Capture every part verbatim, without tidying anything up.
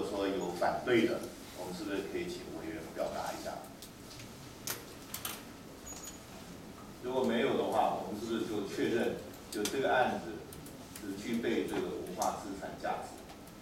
说有反对的，我们是不是可以请委员表达一下？如果没有的话，我们是不是就确认，就这个案子只具备这个文化资产价值？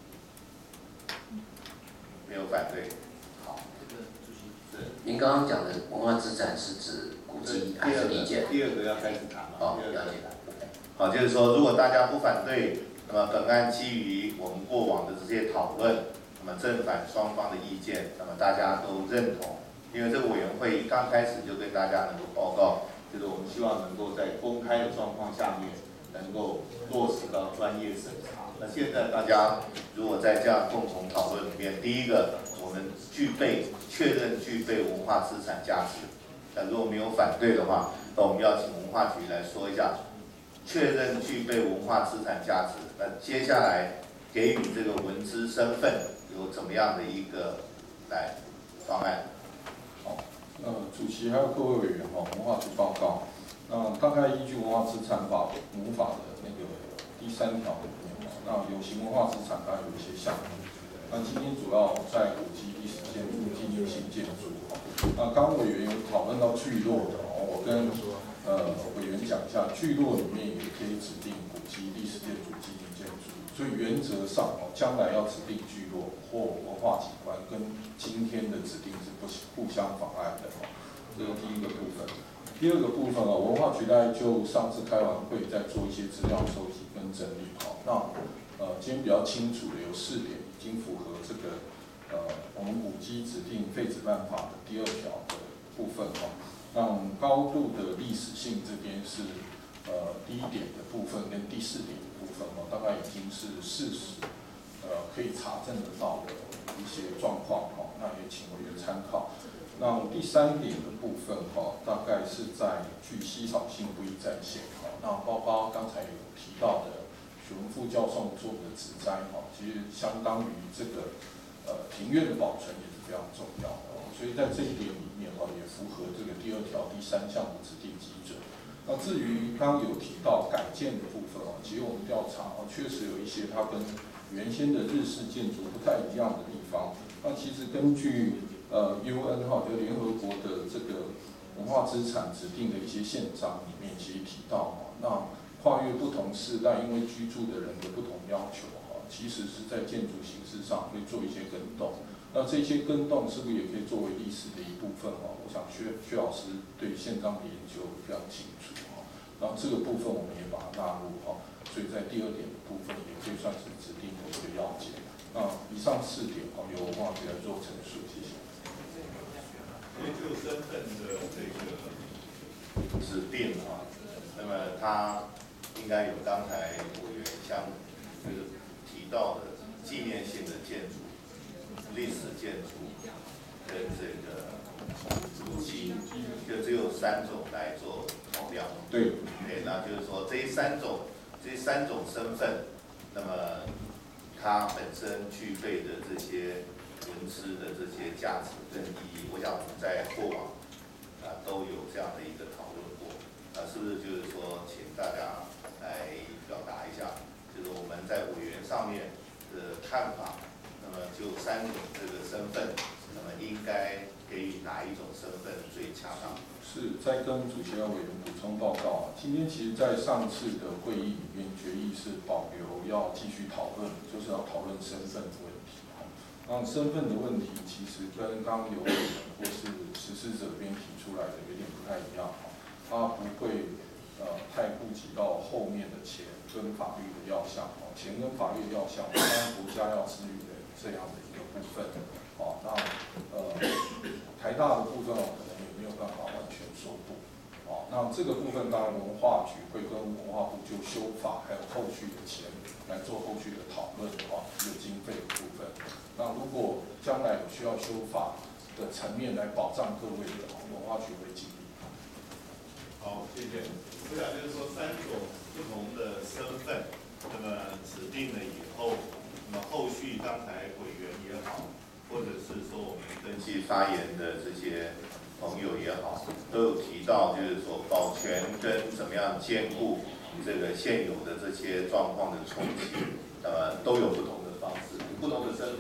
没有反对，好。是。 您刚刚讲的文化资产是指古迹还是历建？ 第二个要开始谈了。 哦，了解。 好，就是说，如果大家不反对，那么本案基于我们过往的这些讨论，那么正反双方的意见，那么大家都认同。因为这个委员会刚开始就跟大家能够报告，就是我们希望能够在公开的状况下面，能够落实到专业审查。那现在大家如果在这样共同讨论里面，第一个，我们具备确认具备文化资产价值。那如果没有反对的话，那我们要请文化局来说一下。确认具备文化资产价值，那接下来给予这个文资身份有怎么样的一个来方案？ 好，呃，主席还有各位委员哈，文化局报告。那大概依据文化资产法母法的那个第三条里面，那有形文化资产当然有一些项目。那今天主要在古迹、历史建筑、纪念性建筑。那刚委员有讨论到聚落的，我跟呃，委员讲一下，聚落里面也可以指定古迹、历史建筑、纪念建筑，所以原则上哦，将来要指定聚落或文化景观，跟今天的指定是不互相妨碍的哦。这是第一个部分。第二个部分哦，文化局大概就上次开完会，在做一些资料收集跟整理哦。那呃，今天比较清楚的有四点已经符合这个呃我们古迹指定废止办法的第二条的部分哦。那高度的历史性这边是呃第一点的部分跟第四点的部分哦，大概已经是事实呃可以查证得到的一些状况哦，那也请委员参考。那第三点的部分哈，大概是在具稀少性不宜再现哈，那包括刚才有提到的许文副教授做的植栽哈，其实相当于这个呃庭院的保存也是非常重要的。所以在这一点里面哦，也符合这个第二条第三项的指定基准。那至于刚刚有提到改建的部分哦，其实我们调查哦，确实有一些它跟原先的日式建筑不太一样的地方。那其实根据呃 U N 哈，就联合国的这个文化资产指定的一些宪章里面，其实提到哦，那跨越不同世代，因为居住的人的不同要求哈，其实是在建筑形式上会做一些更动。那这些更动是不是也可以作为历史的一部分哦？我想薛薛老师对宪章的研究非常清楚哦。然后这个部分我们也把它纳入哈，所以在第二点的部分也可以算是指定的一个要件。那以上四点哦，由文化局来做陈述，谢谢。 因为就身份的这个指定啊，那么它应该有刚才委员相就是提到的纪念性的建筑。历史建筑跟这个古迹，就只有三种来做考量。 对， 对，那就是说这三种这三种身份，那么它本身具备的这些文资的这些价值跟意义，我想我们在过往啊都有这样的一个讨论过。啊，是不是就是说，请大家来表达一下，就是我们在委员上面的看法。那么就三种这个身份，那么应该给予哪一种身份最恰当？ 是在跟主席委员补充报告。今天其实，在上次的会议里面，决议是保留要继续讨论，就是要讨论身份的问题。那身份的问题，其实跟刚刚有委员或是实施者这边提出来的有点不太一样。它不会呃太顾及到后面的钱跟法律的要项。钱跟法律的要项，当然国家要治理的。这样的一个部分，哦，那呃台大的部分哦，可能也没有办法完全说不，哦，那这个部分当然文化局会跟文化部就修法还有后续的钱来做后续的讨论的话，有经费的部分。那如果将来有需要修法的层面来保障各位的，文化局会尽力。 好，谢谢。我想就是说三种不同的身份，那么指定了以后。那么后续刚才委员也好，或者是说我们登记发言的这些朋友也好，都有提到，就是说保全跟怎么样兼顾这个现有的这些状况的冲击，呃，都有不同的方式，不同的身份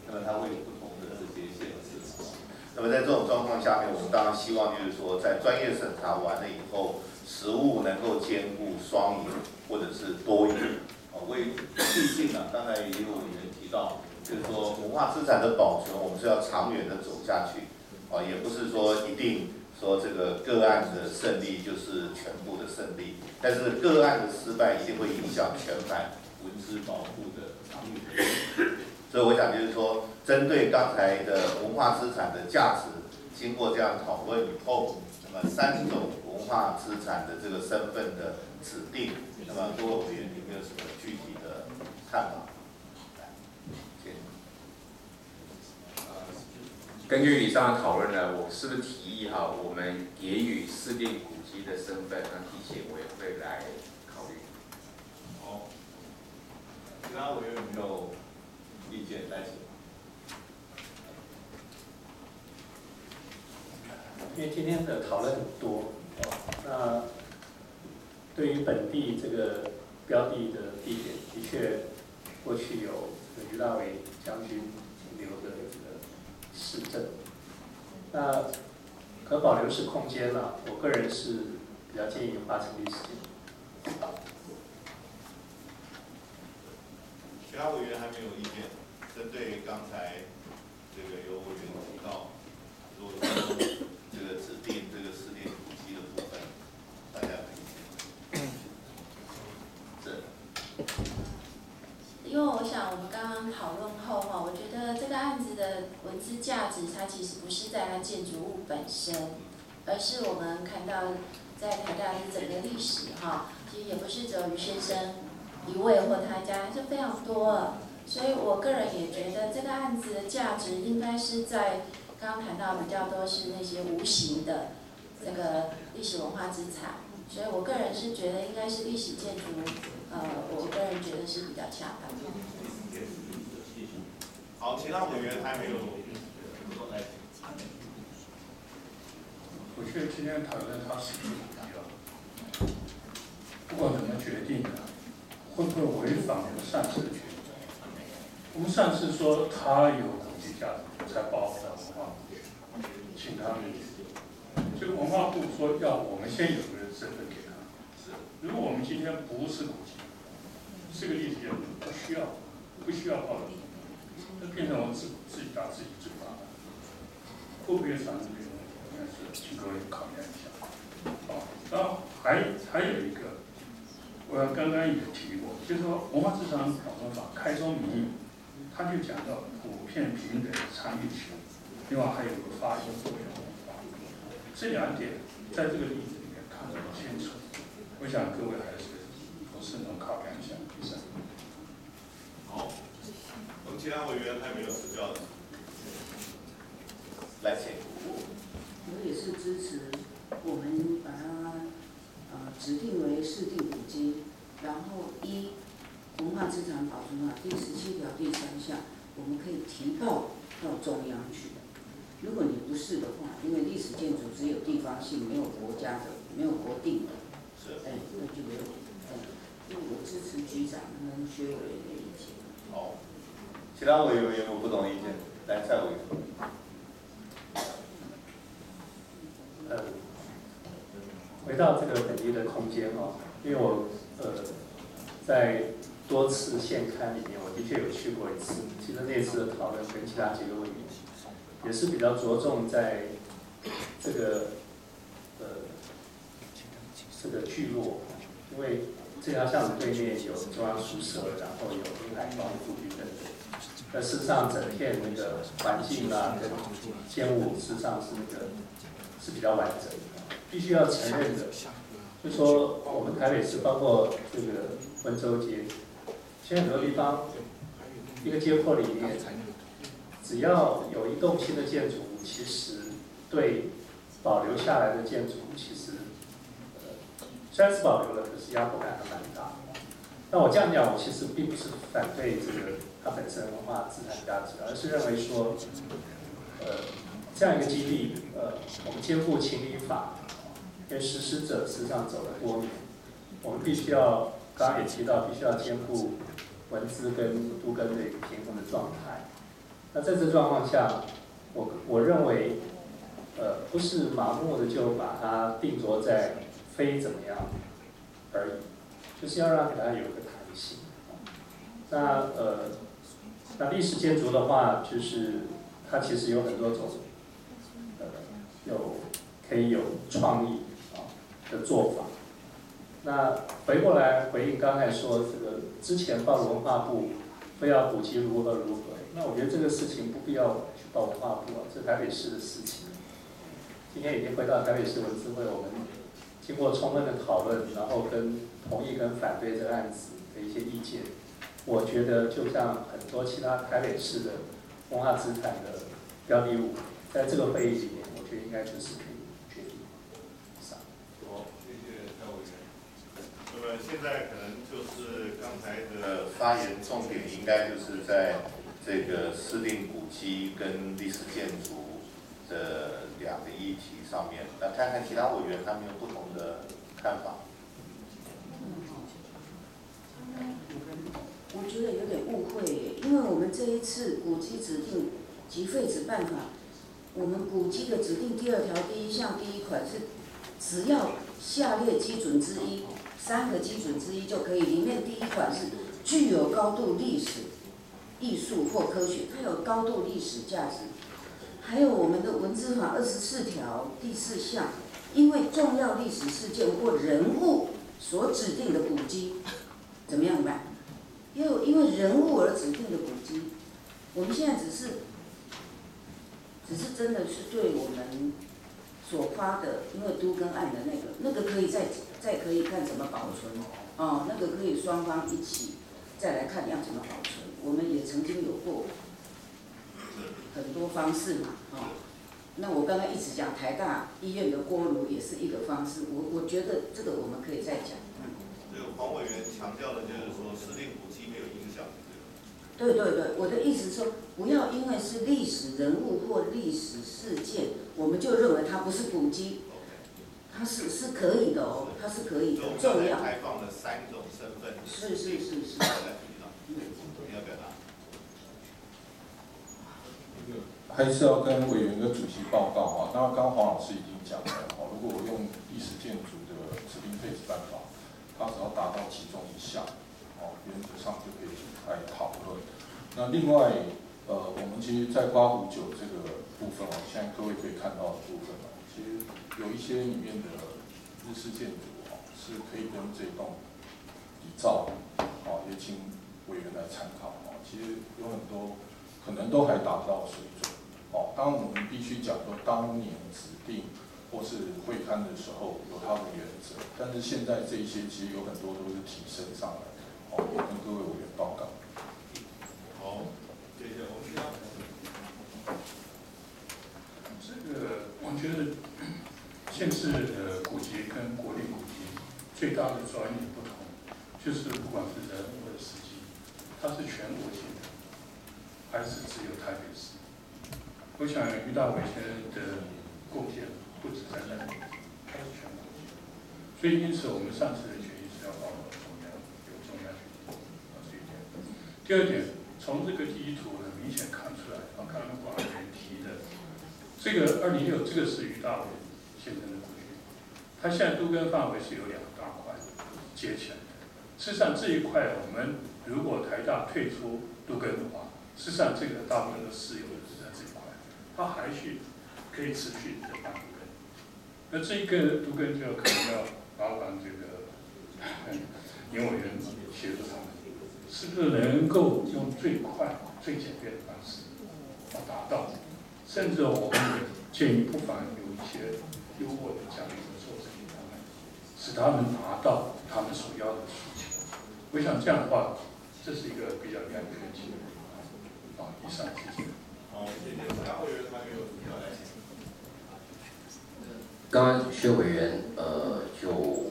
那么它会有不同的这些限制。那么在这种状况下面，我们当然希望就是说，在专业审查完了以后，实务能够兼顾双赢或者是多赢。啊，为毕竟啊，刚才也有委员提到，就是说文化资产的保存，我们是要长远的走下去。啊，也不是说一定说这个个案的胜利就是全部的胜利，但是个案的失败一定会影响全盘文资保护的长远。所以我想就是说，针对刚才的文化资产的价值，经过这样讨论以后，那么三种文化资产的这个身份的指定，那么各位委员有没有什么具体的看法？ 根据以上的讨论呢，我是不是提议哈，我们给予市定古迹的身份，让地协委员会来考虑。 好，其他委员有没有意见？来请。 因为今天的讨论很多，那对于本地这个标的的地点，的确过去有于大为将军停留的这个市政，那可保留式空间呢、啊，我个人是比较建议划成历史建筑。 其他委员还没有意见，针对刚才这个有委员提到，如果说这个指定这个市定古迹的部分，大家有意见？是。 因为我想我们刚刚讨论后哈，我觉得这个案子的文字价值，它其实不是在它建筑物本身，而是我们看到在台大的整个历史哈，其实也不是只有于先生一位或他家，就非常多了。所以我个人也觉得这个案子的价值应该是在刚刚谈到比较多是那些无形的这个历史文化资产，所以我个人是觉得应该是历史建筑，呃，我个人觉得是比较恰当的。 好，其他委员还没有来。 我觉得今天讨论它是不必要，不管怎么决定的，会不会违反我们上次的决定？我们上次说它有国际价值，才保护了文化部，请他们决定。这个文化部说要我们先有个身份给他，如果我们今天不是国际，这个历史建筑不需要，不需要报道，那变成我们自自己打自己嘴巴，会不会产生这种问题？应该是请各位考量一下。好，然后还还有一个，我刚刚也提过，就是说文化资产保存法开宗明义，他就讲到普遍平等参与权，另外还有个发言作用，这两点在这个例子里面看得很清楚。我想各位还是多慎重考量一下。第三。 好，我们其他委员还没有指教的，来请。 我也是支持我们把它呃指定为市定古迹，然后依文化资产保存法第十七条第三项，我们可以提报到中央去。如果你不是的话，因为历史建筑只有地方性，没有国家的，没有国定的， 是， 哎，那就没有。哎，所以我支持局长跟薛委员的意见。 好，其他委员有不同意见？来，蔡委员。 呃，回到这个本地的空间哦，因为我呃在多次现刊里面，我的确有去过一次。其实那次的讨论跟其他几个委员也是比较着重在这个呃这个聚落，因为这条巷子对面有中央宿舍，然后有滨海光复局等等。那事实上，整片那个环境啊跟建物，事实上是那个是比较完整的。必须要承认的，就说我们台北市包括这个温州街，现在很多地方一个街廓里面，只要有一栋新的建筑物，其实对保留下来的建筑物，其实呃虽然是保留了，可是压迫感还蛮大。那我这样讲，我其实并不是反对这个它本身文化资产价值，而是认为说，呃，这样一个基地，呃，我们兼顾情理法跟实施者事实上走了多年，我们必须要，刚刚也提到，必须要兼顾文资跟都跟的一个平衡的状态。 那在这状况下，我我认为，呃，不是盲目的就把它定着在非怎么样而已，就是要让给它有一个弹性。那呃，那历史建筑的话，就是它其实有很多种，呃，有可以有创意啊的做法。那回过来回应刚才说这个之前报文化部非要古迹如何如何，那我觉得这个事情不必要去报文化部啊，这是台北市的事情。今天已经回到台北市文资会，我们经过充分的讨论，然后跟同意跟反对这个案子的一些意见，我觉得就像很多其他台北市的文化资产的标的物，在这个会议里面，我觉得应该就是可以决定。 好，谢谢蔡委员。那么现在可能就是刚才的发言重点，应该就是在这个市定古迹跟历史建筑的两个议题上面。那看看其他委员他们有不同的看法。 我觉得有点误会耶，因为我们这一次古迹指定及废止办法，我们古迹的指定第二条第一项第一款是，只要下列基准之一，三个基准之一就可以。里面第一款是具有高度历史、艺术或科学，它有高度历史价值。还有我们的文资法二十四条第四项，因为重要历史事件或人物所指定的古迹，怎么样办？也有因为人物而指定的古迹，我们现在只是，只是真的是对我们所发的，因为都更案的那个，那个可以再再可以看怎么保存，哦，那个可以双方一起再来看要怎么保存。我们也曾经有过很多方式嘛，哦，那我刚刚一直讲台大医院的锅炉也是一个方式，我我觉得这个我们可以再讲。 这个黄委员强调的就是说，市定古迹没有影响。 对对对，我的意思是说，不要因为是历史人物或历史事件，我们就认为它不是古迹，它是是可以的哦，它是可以的，重要。 开放了三种身份。 是是是是。 你要表达？ 还是要跟委员跟主席报告啊。那刚刚黄老师已经讲了哦，如果我用历史建筑的指定废止办法，它只要达到其中一项，哦，原则上就可以来讨论。那另外，呃，我们其实，在刮胡酒这个部分哦，现在各位可以看到的部分哦，其实有一些里面的日式建筑哦，是可以跟这栋比照的，哦，也请委员来参考哦。其实有很多可能都还达不到水准。哦，当我们必须讲说当年指定或是会刊的时候有它的原则，但是现在这一些其实有很多都是提升上来的。哦，也跟各位委员报告。 好，谢谢。我们要这个我觉得县市的古迹跟国立古迹最大的专业不同，就是不管是人或者史迹，它是全国性的，还是只有台北市？我想于大伟先生的贡献不止在那里，它是全国性的。所以因此我们上次的决议是要报告中央，由中央去定，啊，这一点。第二点，从这个地图很明显看出来，啊，刚刚广委员提的，这个二零六这个是于大伟先生的古迹，它现在都更范围是有两大块接起来的。事实上这一块我们如果台大退出都更的话，事实上这个大部分都私有的是在这一块。它还是可以持续的办都更，那这一个都更就可能要麻烦这个严委员协助他们，是不是能够用最快、最简便的方式来达到？甚至我们也建议不妨有一些优渥的奖励的措施给他们，使他们达到他们所要的需求。我想这样的话，这是一个比较良全性的啊。以上谢谢。 好，谢谢。然后有还没有要来请。 刚刚薛委员呃就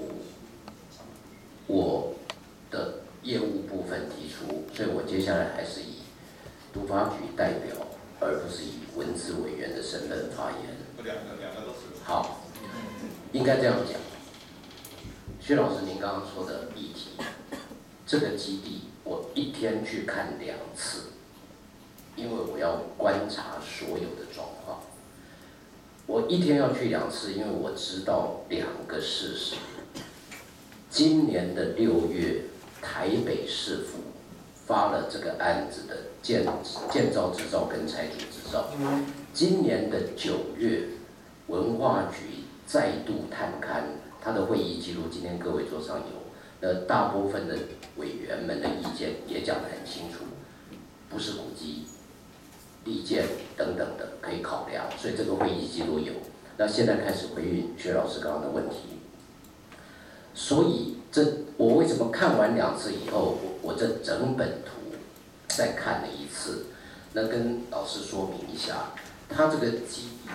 我的业务部分提出，所以我接下来还是以都发局代表，而不是以文资委员的身份发言。 两个两个都是。 好，应该这样讲。薛老师，您刚刚说的议题，这个基地我一天去看两次。 因为我要观察所有的状况。我一天要去两次，因为我知道两个事实。今年的六月，台北市府发了这个案子的建建造执照跟拆除执照。今年的九月，文化局再度探勘他的会议记录，今天各位桌上有。那大部分的委员们的意见也讲得很清楚，不是古迹、利建等等的可以考量，所以这个会议记录有。那现在开始回应薛老师刚刚的问题，所以这我为什么看完两次以后，我我这整本图再看了一次，那跟老师说明一下，他这个基地，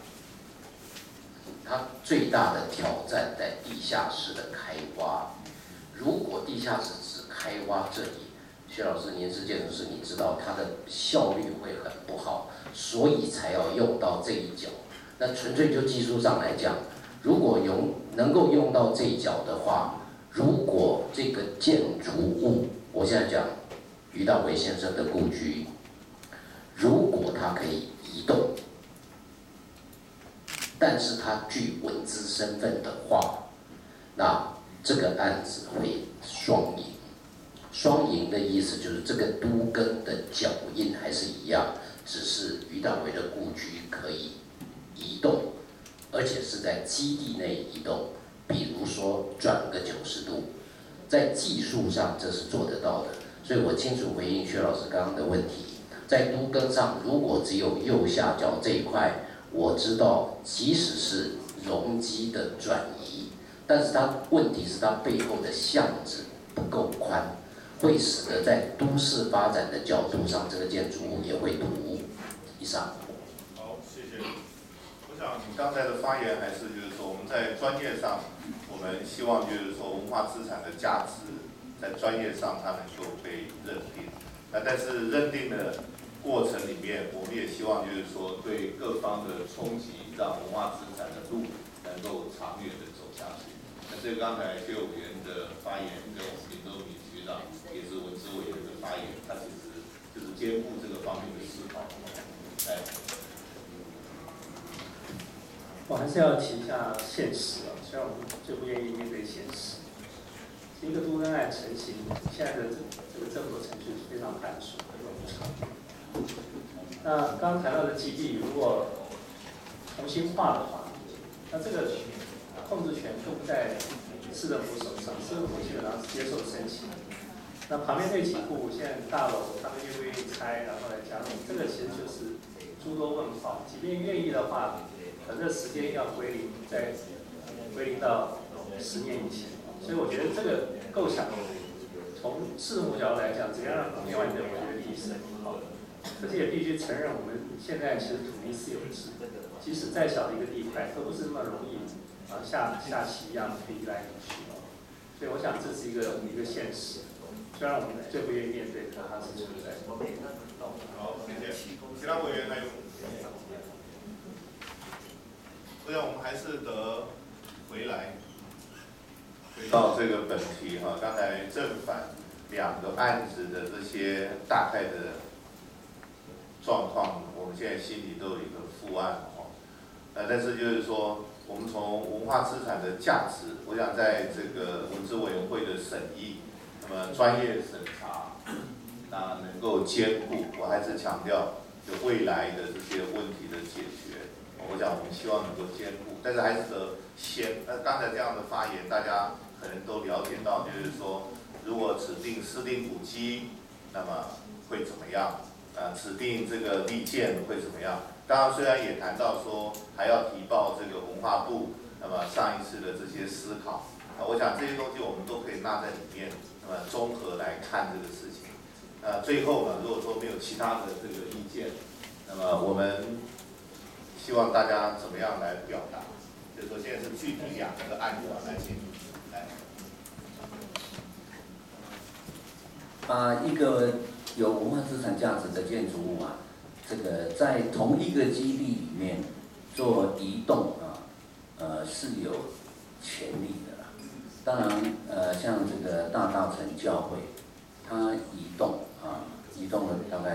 它最大的挑战在地下室的开挖。如果地下室只开挖这里，薛老师您是建筑师，你知道它的效率会很不好，所以才要用到这一角。那纯粹就技术上来讲，如果用能够用到这一角的话，如果这个建筑物，我现在讲于大为先生的故居，如果它可以移动，但是它具文资身份的话，那这个案子会双赢。双赢的意思就是这个都更的脚印还是一样，只是于大为的故居可以移动，而且是在基地内移动，比如说转个九十度，在技术上这是做得到的。所以我清楚回应薛老师刚刚的问题，在都更上，如果只有右下角这一块，我知道即使是容积的转移。但是它问题是它背后的巷子不够宽，会使得在都市发展的角度上，这个建筑物也会突兀。以上。 好，谢谢。我想你刚才的发言还是就是说我们在专业上，我们希望就是说文化资产的价值在专业上它能够被认定。那但是认定的过程里面，我们也希望就是说对各方的冲击，让文化资产的路能够长远的走下去。那这个刚才薛委员的发言跟我们林周明局长也是文资委员的发言，他其实就是兼顾这个方面的思考。来， 我还是要提一下现实啊，虽然我们最不愿意面对现实。一个都更案成型，现在的这这个政府程序是非常繁琐、冗长。那刚刚谈到的基地，如果重新划的话，那这个控制权都不在市政府手上，市政府基本上是接受申请。那旁边那几户现在大楼，他们愿不愿意拆，然后来加入，这个其实就是诸多问号。即便愿意的话，可这时间要归零，在归零到十年以前。所以我觉得这个构想，从市政府角度来讲，怎样让旁边完整，我觉得第一是很好的。可是也必须承认，我们现在其实土地私有制，即使再小的一个地块，都不是那么容易啊下下棋一样可以移来移去。所以我想这是一个一个现实，虽然我们最不愿意面对它，它是存在的。 好，谢谢。其他委员还有？我想我们还是得回来。到这个本题哈，刚才正反两个案子的这些大概的状况，我们现在心里都有一个复案哈。呃，但是就是说，我们从文化资产的价值，我想在这个文资委员会的审议，那么专业审查，那能够兼顾，我还是强调有未来的这些问题的解决。我想我们希望能够兼顾，但是还是得先。那刚才这样的发言，大家可能都了解到，就是说，如果指定私定古迹，那么会怎么样？呃，指定这个利建会怎么样？当然，虽然也谈到说还要提报这个文化部，那么上一次的这些思考，啊，我想这些东西我们都可以纳在里面，那么综合来看这个事情。呃，最后呢，如果说没有其他的这个意见，那么我们希望大家怎么样来表达？就是说现在是具体两个案子来进行。 把一个有文化资产价值的建筑物啊，这个在同一个基地里面做移动啊，呃是有潜力的啦。当然，呃像这个大大城教会，它移动啊，移动了大概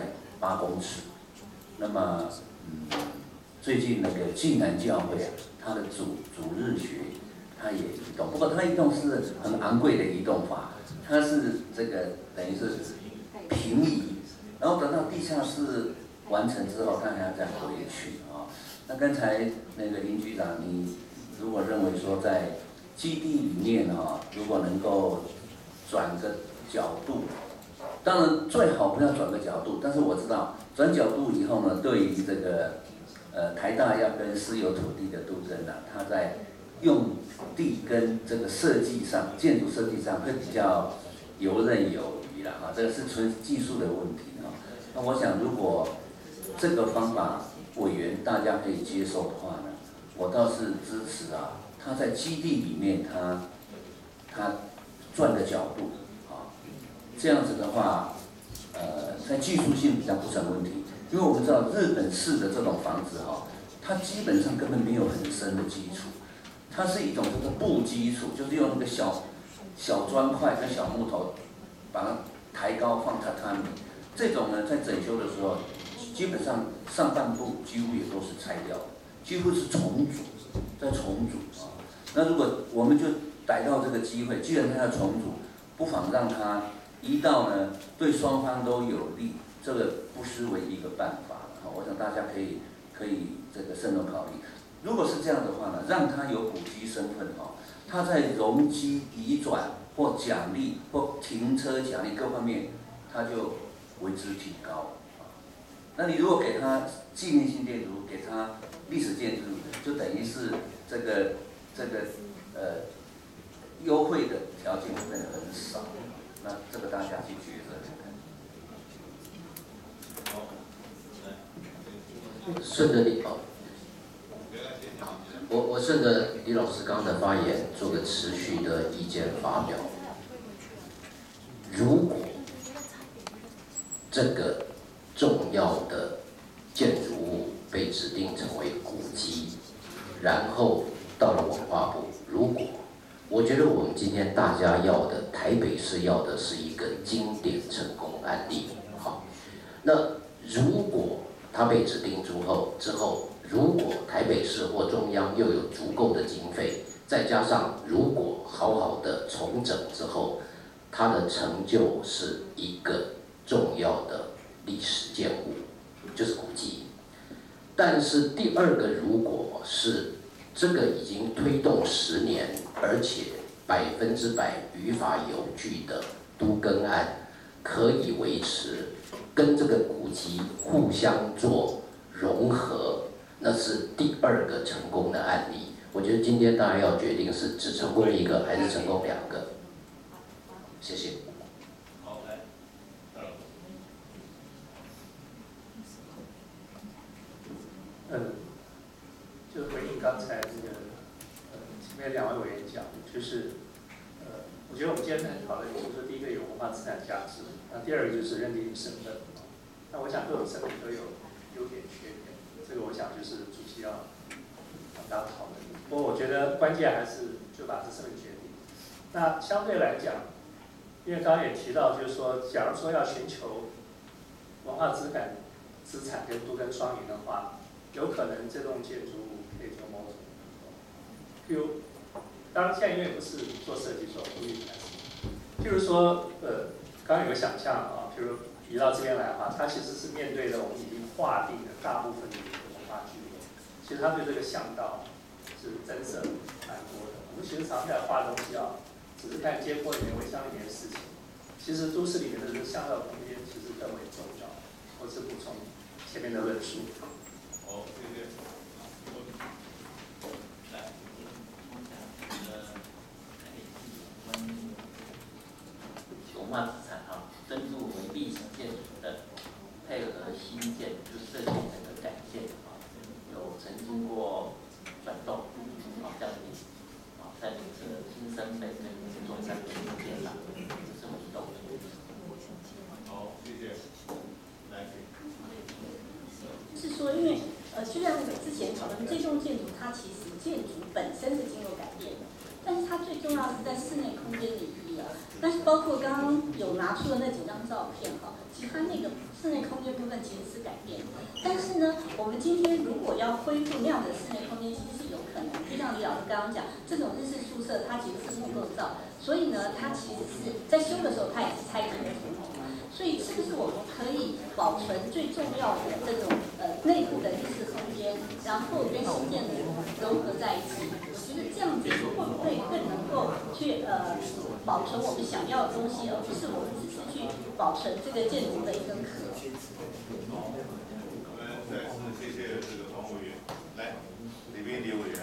八公尺。那么，嗯，最近那个暨南教会啊，它的主主日学它也移动，不过它移动是很昂贵的移动法，它是这个等于是平移，然后等到地下室完成之后，它还要再回去啊。那刚才那个林局长，你如果认为说在基地里面啊，如果能够转个角度，当然最好不要转个角度，但是我知道转角度以后呢，对于这个呃台大要跟私有土地的都更啊，它在用地跟这个设计上，建筑设计上会比较游刃有余了哈，这个是纯技术的问题啊。那我想如果这个方法委员大家可以接受的话呢，我倒是支持啊，他在基地里面他他转个角度啊，这样子的话，呃，在技术性比较不成问题，因为我们知道日本式的这种房子哈、啊，它基本上根本没有很深的基础，它是一种这个布基础，就是用那个小小砖块跟小木头把它抬高放榻榻米，这种呢在整修的时候，基本上上半部几乎也都是拆掉的，几乎是重组，再重组啊。那如果我们就逮到这个机会，既然它要重组，不妨让它移到呢对双方都有利，这个不失为一个办法啊。我想大家可以可以这个慎重考虑。如果是这样的话呢，让它有古迹身份哦，它在容积移转或奖励或停车奖励各方面，它就为之提高。那你如果给它纪念性建筑，给它历史建筑，就等于是这个这个呃优惠的条件会变得很少。那这个大家去抉择看看。 顺着你哦，我我顺着李老师刚刚的发言做个持续的意见发表。如果这个重要的建筑物被指定成为古迹，然后到了文化部，如果我觉得我们今天大家要的，台北市要的是一个经典成功案例。好，那如果它被指定之后之后，如果台北市或中央又有足够的经费，再加上如果好好的重整之后，它的成就是一个重要的历史建物，就是古迹。但是第二个，如果是这个已经推动十年，而且百分之百于法有据的都更案，可以维持跟这个古迹互相做融合，那是第二个成功的案例。我觉得今天大家要决定是只成功一个还是成功两个。谢谢。 好，来， 嗯，就回应刚才这个呃前面两位委员讲，就是呃，我觉得我们今天在讨论，就是第一个有文化资产价值，那第二个就是认定身份。那我想各种身份都有优点缺点，这个我想就是主席要让大家讨论。不过我觉得关键还是就把这身份决定。那相对来讲，因为刚刚也提到，就是说，假如说要寻求文化资产资产跟都跟双赢的话，有可能这栋建筑物可以做某种，譬如，当然现在因为不是做设计，所以不予谈。譬如说，呃，刚刚有个想象啊，譬如移到这边来的话，它其实是面对着我们已经划定的大部分的一个文化区域，其实它对这个巷道是增色蛮多的。我们其实常在画东西啊，只是看街坡里面、围乡里面的事情。其实都市里面的这个巷道空间其实更为重要。我是补充前面的论述。 好，谢谢。来， 文化资产啊，登录为历史建筑的，配合新建就设计整个改建啊，有曾经过转动啊，这样子啊，在这个新生北跟中山北之间啦，这是我们动作。 好，谢谢。来， 是说，因为呃，就像我们之前讨论，这栋建筑它其实建筑本身是经过改变的，但是它最重要的是在室内空间的意义啊。但是包括刚刚有拿出的那几张照片哈，其实它那个室内空间部分其实是改变。但是呢，我们今天如果要恢复那样的室内空间，其实是有可能。就像李老师刚刚讲，这种日式宿舍它其实是木构造，所以呢，它其实是在修的时候它也是拆成的木头。所以是不是我们可以保存最重要的这种呃内部的日式空间，然后跟新建的融合在一起？我觉得这样子会不会更能够去呃保存我们想要的东西，而不是我们只是去保存这个建筑的一个壳？ 好，我们再次谢谢这个黄委员，来，李斌李委员。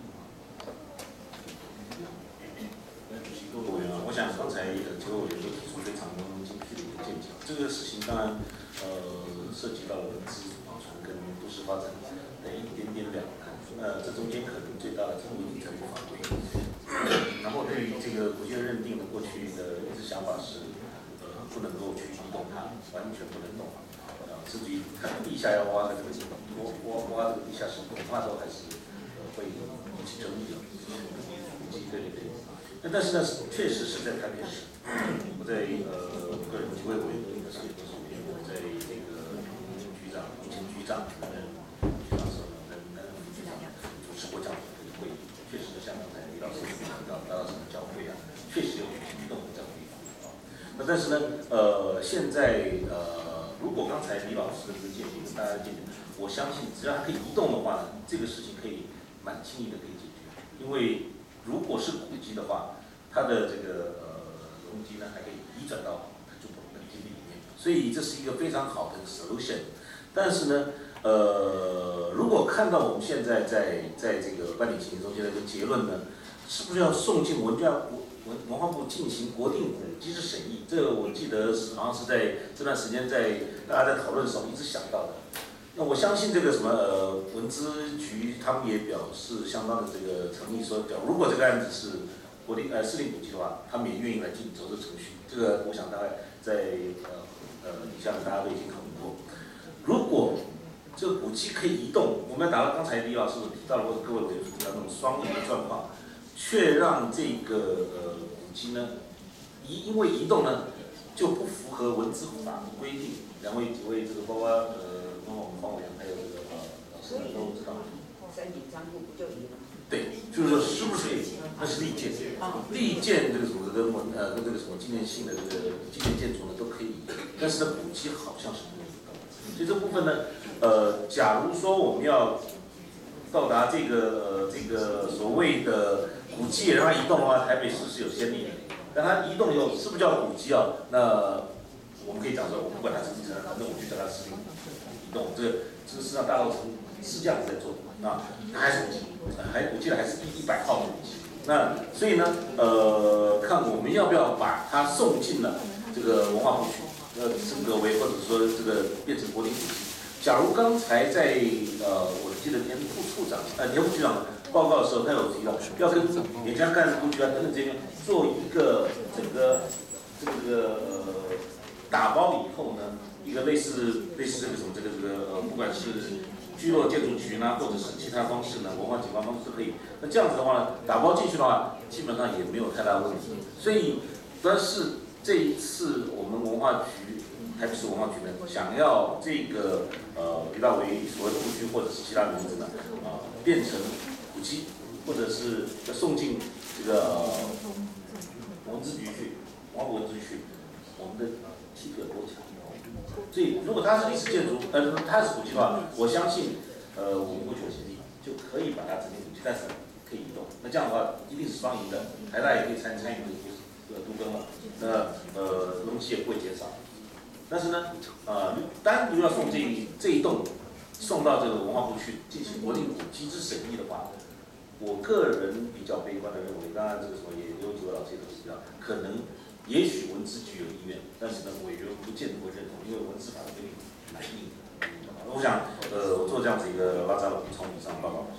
主席各位委员啊，我想刚才呃几位委员都提出非常精辟的一个见解。这个事情当然呃涉及到了文资保存跟都市发展的一点点两难。呃，这中间可能最大的这个问题在于法规。然后对于这个国际的认定的过去的一直想法是呃不能够去移动它，完全不能动。呃，甚至于看地下要挖的这个挖挖挖这个地下室，恐怕都还是呃会引起争议的。对对对。那但是呢，确实是在台北市，我在呃个人几位委员应该是也都是委员，我在这个局长、前局长、担任局长时候呢，担担任副局长，主持过这样的这个会议，确实像刚才李老师提到，达到什么教会啊，确实有移动的这样的地方啊。那但是呢，呃，现在呃，如果刚才李老师的这个见解跟大家的见解，我相信只要它可以移动的话呢，这个事情可以蛮轻易的可以解决，因为。如果是古迹的话，它的这个呃容积呢还可以移转到它住本基地里面，所以这是一个非常好的 solution。但是呢，呃，如果看到我们现在在在这个办理情形中间的一个结论呢，是不是要送进文教文文化部进行国定古迹的审议？这个我记得是好像是在这段时间在大家在讨论的时候一直想到的。那我相信这个什么呃文资局他们也表示相当的这个诚意，说如果这个案子是国定呃市定古迹的话，他们也愿意来进行走这程序。这个我想大概在呃呃底下大家都已经讨论过。如果这个古迹可以移动，我们要达到刚才李老师提到的或者各位委员提到那种双赢的状况，却让这个呃古迹呢移因为移动呢就不符合文资法的规定。两位几位这个包括呃。我们方委员还有这个呃老师们都知道， 山顶仓库不就移了？ 对，就是说是不是那是历建，历建这个什么跟文呃跟这个什么纪念性的这个纪念建筑呢都可以，但是呢古迹好像是不能移动。所以这部分呢，呃，假如说我们要到达这个呃这个所谓的古迹也让它移动的话，台北市是有先例的。但它移动以后是不是叫古迹啊？那我们可以讲说，我不管它是不是，反正我就叫它是移动。这个这个实际上大稻埕是这样子在做的啊，它还是古迹，还我记得还是一一百号的古迹。那所以呢，呃，看我们要不要把它送进了这个文化部去，呃，升格为或者说这个变成国定古迹。假如刚才在呃，我记得连副处长呃连副局长报告的时候，他有提到要跟沿江干部局啊等等这边做一个整个这个这个呃打包以后呢，一个类似类似这个什么这个这个呃，不管是聚落建筑局呢，或者是其他方式呢，文化景观方式都可以。那这样子的话呢，打包进去的话，基本上也没有太大的问题。所以，但是这一次我们文化局。台北市文化局呢，想要这个呃提到为所谓的故居或者是其他名字呢，啊、呃、变成古迹，或者是要送进这个、呃、文资局去，文化部文资局去，我们的气度有多强？所以如果它是历史建筑，呃它是古迹的话，我相信呃我们过去的协议就可以把它整成古迹，但是可以移动。那这样的话一定是双赢的，台大也可以参参与这个都更了，那呃容积也不会减少。但是呢，呃，单独要送这一这一栋送到这个文化部去进行国定古迹之审议的话，我个人比较悲观的认为，当然这个什么也有几位老师也都知道，可能也许文资局有意愿，但是呢，委员不见得会认同，因为文资法的规定蛮硬的。我想，呃，我做这样子一个拉扎的补充以上报告。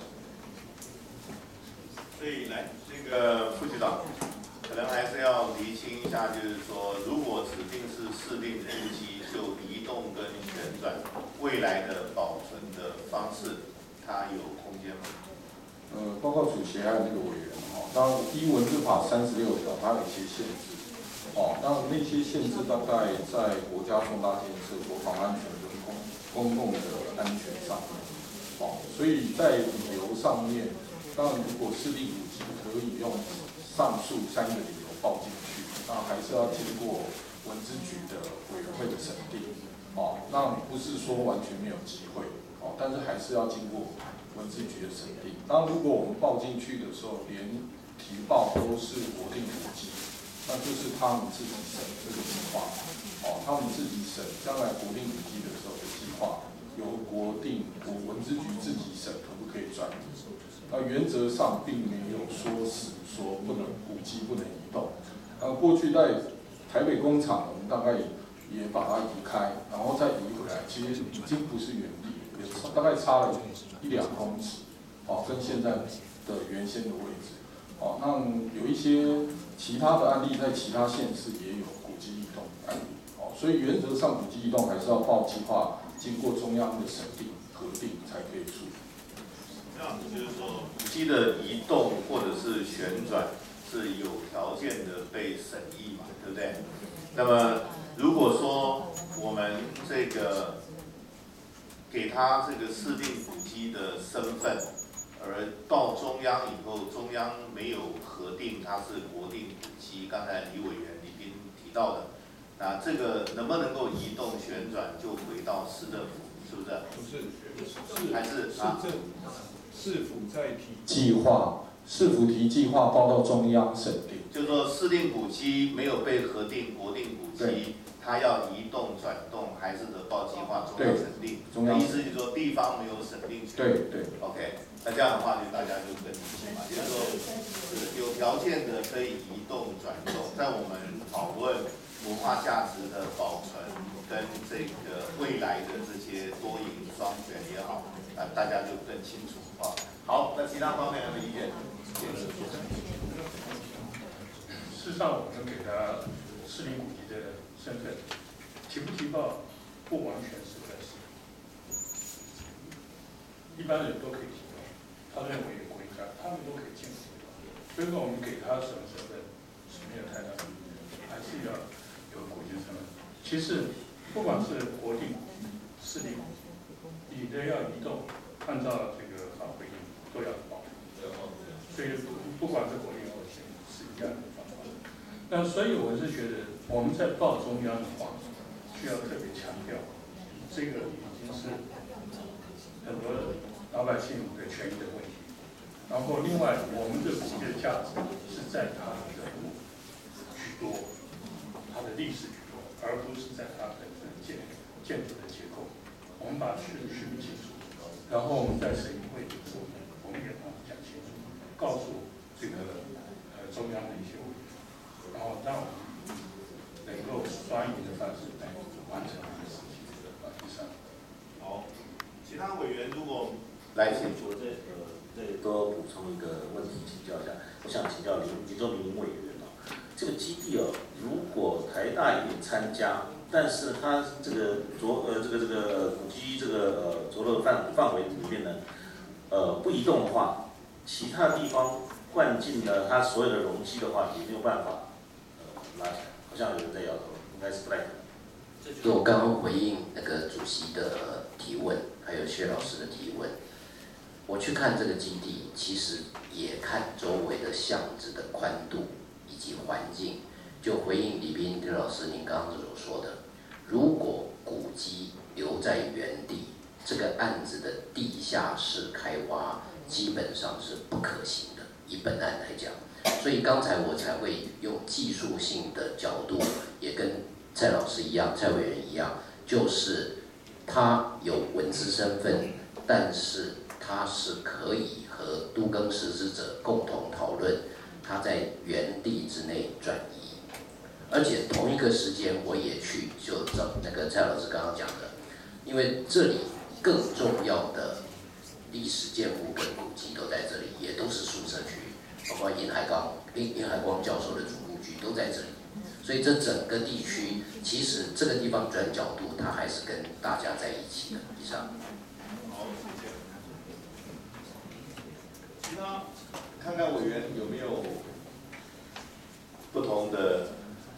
所以来，这个副局长。可能还是要厘清一下，就是说，如果指定是市定古迹，就移动跟旋转，未来的保存的方式，它有空间吗？ 呃，报告主席还有那个委员哈，当然依文字法三十六条，它有一些限制。 哦，那那些限制大概在国家重大建设、国防安全跟公公共的安全上面，哦，所以在理由上面，当然如果市立古迹可以用上述三个理由报进去，那还是要经过文资局的委员会的审定，哦，那不是说完全没有机会，哦，但是还是要经过文资局的审定。当如果我们报进去的时候，连提报都是国定古迹，那就是他们自己审这个计划，哦，他们自己审将来国定古迹的时候的计划，由国定国文资局自己审可不可以转移。那原则上并没有说死说不能古迹不能移动。那过去在台北工厂，我们大概也把它移开，然后再移回来，其实已经不是原地，也大概差了一两公尺，哦，跟现在的原先的位置。哦，那有一些其他的案例，在其他县市也有古迹移动案例。哦，所以原则上古迹移动还是要报计划，经过中央的审定核定才可以处理。 这样子就是说，古迹的移动或者是旋转是有条件的被审议嘛，对不对？那么如果说我们这个给他这个市定古迹的身份，而到中央以后，中央没有核定它是国定古迹，刚才李委员李斌提到的，那这个能不能够移动旋转，就回到市政府，是不是？ 不是，是还是市啊？ 政市府在提计划，市府提计划报到中央审定。 就是说市定古迹没有被核定国定古迹，它要移动转动，还是得报计划中央审定。 中央意思就是说地方没有审定权。 对对。 OK， 那这样的话就大家就更理解嘛，就是说是有条件的可以移动转动，在我们讨论文化价值的保存跟这个未来的这些多赢双全也好，啊，大家就更清楚啊。好，那其他方面的意见？ 事实上，我们给他市民古迹的身份，提不提报不完全是在市，一般人都可以提报，他认为有违章，他们都可以进提报。所以说，我们给他什么身份是没有太大的意义，还是要有古迹身份。其实，不管是国定古迹、市定古迹，你的要移动，按照这个法规定都要报。所以不不管是国定或县是一样的方法。那所以我是觉得我们在报中央的话，需要特别强调，这个已经是很多老百姓的权益的问题。然后另外，我们的古迹的价值是在它的人物居多，它的历史居多，而不是在它本身建建筑的结构。我们把顺序清楚，然后我们在审议会的时候，我们也把它讲清楚。告诉这个呃中央的一些问题，然后让我们能够双赢的方式来完成这个事情。啊，以上。 好，其他委员如果来，请我这呃再多补充一个问题请教一下，我想请教林林周明委员哦，这个基地哦，如果台大也参加，但是它这个着呃这个这个古迹这个呃着落范范围里面呢，呃不移动的话。其他地方灌进了它所有的容积的话，也没有办法呃拉起来。好像有人在摇头，应该是不太可能。 就我刚刚回应那个主席的提问，还有薛老师的提问，我去看这个基地，其实也看周围的巷子的宽度以及环境。就回应李斌李老师您刚刚所说的，如果古迹留在原地，这个案子的地下室开挖。基本上是不可行的，以本案来讲，所以刚才我才会用技术性的角度，也跟蔡老师一样，蔡委员一样，就是他有文资身份，但是他是可以和都更实施者共同讨论，他在原地之内转移，而且同一个时间我也去，就照那个蔡老师刚刚讲的，因为这里更重要的。历史建物跟古迹都在这里，也都是宿舍区，包括殷海刚、殷殷海光教授的主故居都在这里，所以这整个地区其实这个地方转角度，它还是跟大家在一起的。以上。 好，谢谢。其他看看委员有没有不同的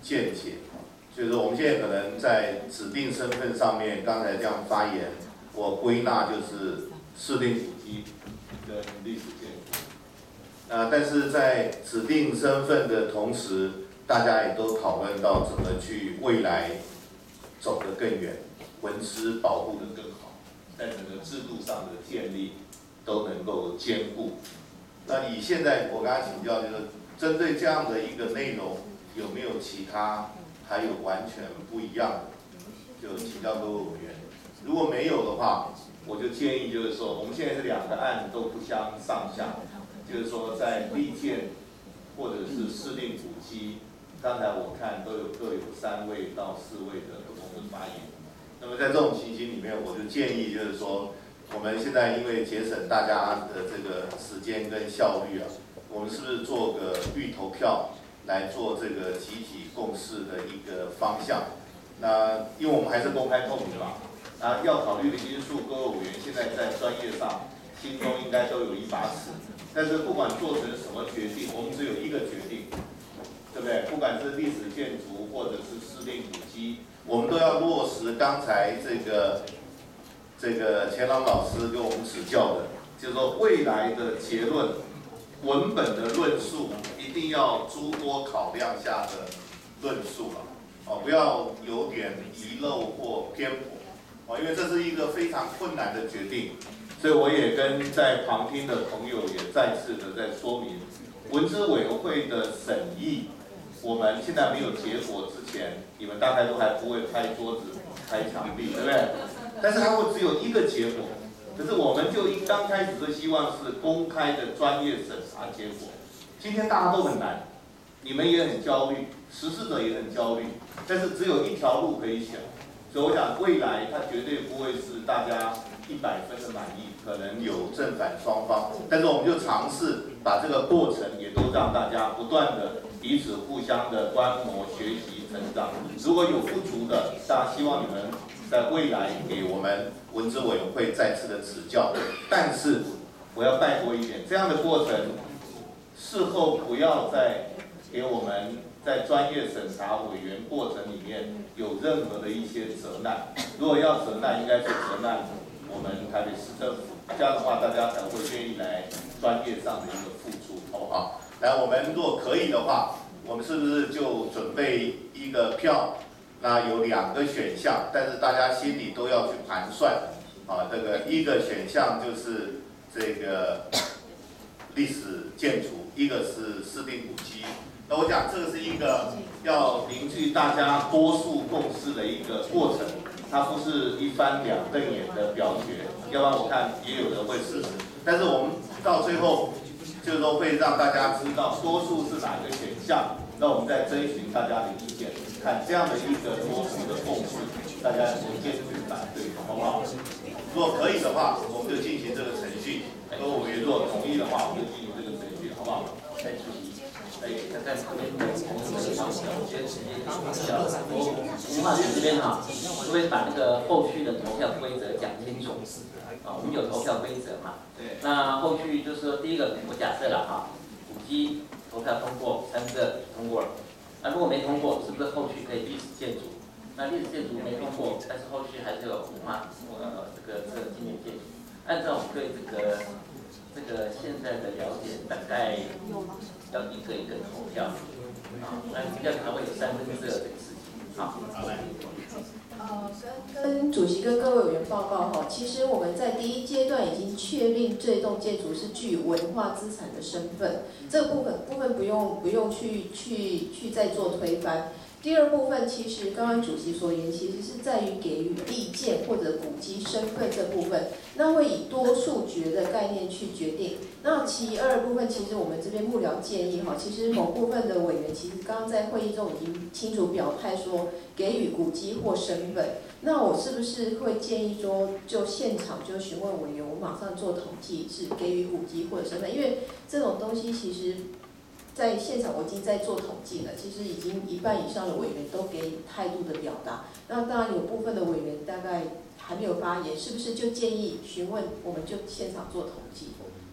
见解。所以说我们现在可能在指定身份上面，刚才这样发言，我归纳就是市定古迹跟历史建筑。啊，但是在指定身份的同时，大家也都讨论到怎么去未来走得更远，文资保护得更好，在整个制度上的建立都能够兼顾。那以现在我刚才请教，就是针对这样的一个内容，有没有其他还有完全不一样的？就请教各位委员。如果没有的话，我就建议就是说，我们现在这两个案都不相上下，就是说在历建或者是市定古迹，刚才我看都有各有三位到四位的不同的发言。那么在这种情形里面，我就建议就是说，我们现在因为节省大家的这个时间跟效率啊，我们是不是做个预投票来做这个集体共识的一个方向？那因为我们还是公开透明嘛，啊，要考虑的因素，各位委员现在在专业上心中应该都有一把尺。但是不管做成什么决定，我们只有一个决定，对不对？不管是历史建筑或者是市定古迹，我们都要落实刚才这个这个钱朗老师给我们指教的，就是说未来的结论、文本的论述一定要诸多考量下的论述了，哦，不要有点遗漏或偏颇，哦，因为这是一个非常困难的决定，所以我也跟在旁听的朋友也再次的在说明，文资委员会的审议，我们现在没有结果之前，你们大概都还不会拍桌子、拍墙壁，对不对？但是它会只有一个结果，可是我们就一刚开始就希望是公开的专业审查结果。今天大家都很难，你们也很焦虑，实施者也很焦虑，但是只有一条路可以选，所以我想未来它绝对不会是大家一百分的满意，可能有正反双方，但是我们就尝试把这个过程也都让大家不断的彼此互相的观摩、学习、成长。如果有不足的，大家希望你们在未来给我们文资委员会再次的指教。但是我要拜托一点，这样的过程事后不要再给我们在专业审查委员过程里面有任何的一些责难。如果要责难，应该是责难我们台北市政府，这样的话大家才会愿意来专业上的一个付出，好不好？来，我们如果可以的话，我们是不是就准备一个票？那有两个选项，但是大家心里都要去盘算。啊，这个一个选项就是这个历史建筑，一个是市定古迹。那我讲这个是一个要凝聚大家多数共识的一个过程，它不是一翻两瞪眼的表决，要不然我看也有人会支持。但是我们到最后就是说会让大家知道多数是哪个选项，那我们再征询大家的意见，看这样的一个多数的共识，大家有坚决反对，好不好？如果可以的话，我们就进行这个程序；如果委员如果同意的话，我们就进行这个程序，好不好？ 在主席，哎，在这边的同事的方向，我觉得时间比较我文化局这边哈，会不会把那个后续的投票规则讲清楚？啊，我们有投票规则嘛？ 对。 那后续就是说，第一个我假设了哈，古迹投票通过，三个通过了。那如果没通过，是不是后续可以历史建筑？那历史建筑没通过，但是后续还是有文化呃这个这个纪念建筑。按照我对这个这个现在的了解，大概要一个一个投票啊，那这样才会有三分之二这个事情。好，来。 呃，跟主席跟各位委员报告哈，其实我们在第一阶段已经确定这栋建筑是具文化资产的身份，这个部分部分不用不用去去去再做推翻。第二部分，其实刚刚主席所言，其实是在于给予历建或者古迹身份这部分，那会以多数决的概念去决定。那其二部分，其实我们这边幕僚建议哈，其实某部分的委员其实刚刚在会议中已经清楚表态说，给予古迹或身份。那我是不是会建议说，就现场就询问委员，我马上做统计，是给予古迹或者身份，因为这种东西其实。在现场我已经在做统计了，其实已经一半以上的委员都给态度的表达。那当然有部分的委员大概还没有发言，是不是就建议询问，我们就现场做统计？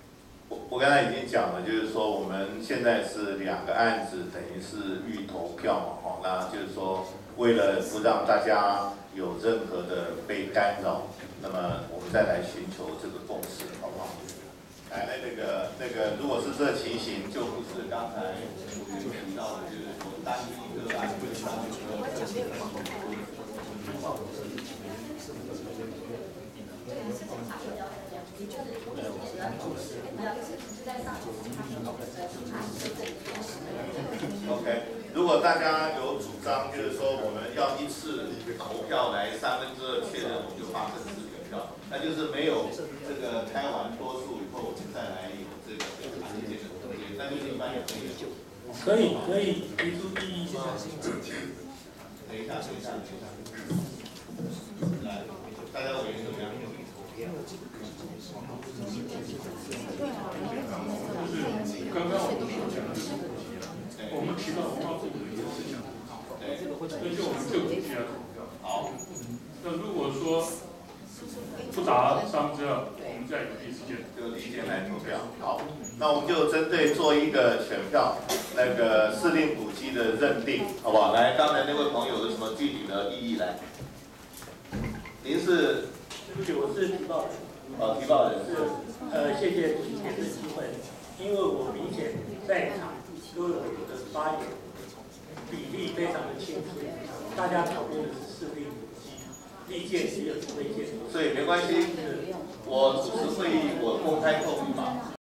我我刚才已经讲了，就是说我们现在是两个案子，等于是预投票嘛，哈，那就是说为了不让大家有任何的被干扰，那么我们再来寻求这个共识，好不好？来，那那个那个，如果是这情形，就不是刚才我们提到的，就是说单一个案对单一个案。OK， 如果大家有主张，就是说我们要一次投票来三分之二确认，我们就发生四个票，那就是没有这个开完多数以后，我们再来有这个案件的空间，那就是一般也可以有。 可以可以提出异议吗？ 等一下，等一下，等一下。来，大家委员怎么样？ 就是刚刚我们所讲的这个问题啊，我们提到文化部的一些事情，那就我们就直接投票。 好。 那如果说不达三分之二，我们再有第四件， 就第一件来投票。好，那我们就针对做一个选票，那个市定古迹的认定，好不好？来，刚才那位朋友有什么具体的异议来？您是？ 对不起，我是提报人。 哦，提报人是。呃，谢谢主持人的机会，因为我明显在场都有的发言比例非常的清楚，大家讨论的是市定古迹，意见只有推荐， 所以没关系，我主持会议我公开透明嘛，